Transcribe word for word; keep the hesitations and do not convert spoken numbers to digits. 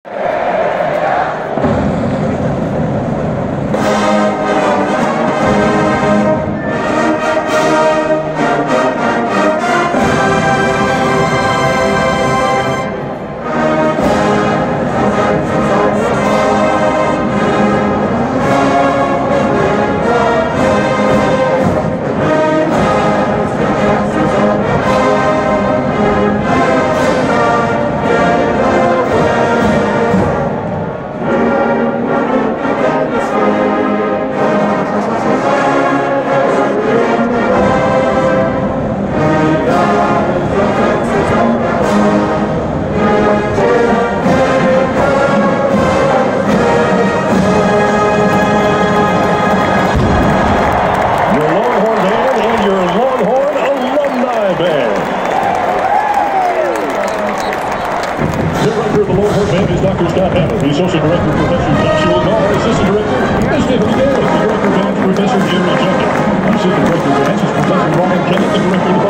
Director of the Longhorn Band is Doctor Scott Hammer. The Associate Director, Professor Joshua Carr. Assistant Director is Tiffany Gale. The Director of Band, Professor Jerry Jenkins. Assistant Director of Dance is Professor Ron Kenneth. The Director of